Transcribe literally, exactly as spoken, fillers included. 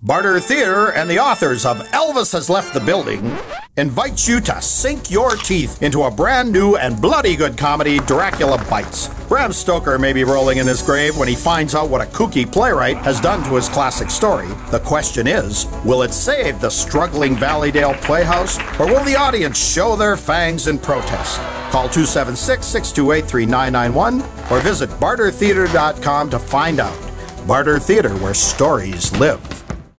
Barter Theatre and the authors of Elvis Has Left the Building invites you to sink your teeth into a brand new and bloody good comedy, Dracula Bites. Bram Stoker may be rolling in his grave when he finds out what a kooky playwright has done to his classic story. The question is, will it save the struggling Valleydale Playhouse, or will the audience show their fangs in protest? Call two seven six, six two eight, three nine nine one or visit barter theatre dot com to find out. Barter Theatre, where stories live.